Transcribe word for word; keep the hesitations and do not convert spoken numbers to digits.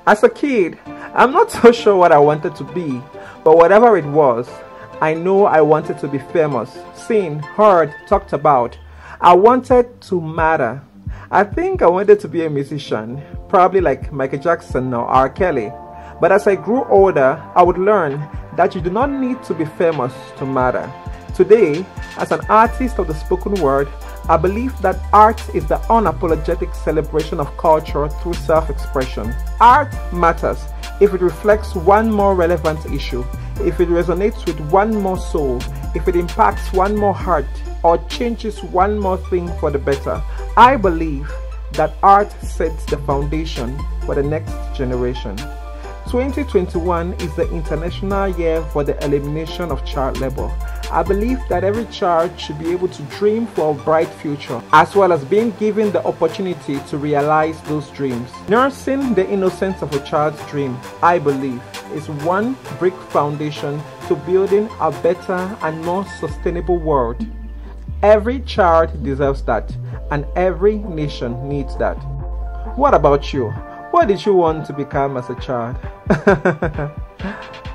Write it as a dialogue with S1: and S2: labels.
S1: As a kid, I'm not so sure what I wanted to be, but whatever it was, I know I wanted to be famous, seen, heard, talked about. I wanted to matter. I think I wanted to be a musician, probably like Michael Jackson or R. Kelly. But as I grew older, I would learn that you do not need to be famous to matter. Today, as an artist of the spoken word, I believe that art is the unapologetic celebration of culture through self-expression. Art matters if it reflects one more relevant issue, if it resonates with one more soul, if it impacts one more heart, or changes one more thing for the better. I believe that art sets the foundation for the next generation. twenty twenty-one is the International Year for the Elimination of Child Labor. I believe that every child should be able to dream for a bright future, as well as being given the opportunity to realize those dreams. Nursing the innocence of a child's dream, I believe, is one brick foundation to building a better and more sustainable world. Every child deserves that, and every nation needs that. What about you? What did you want to become as a child?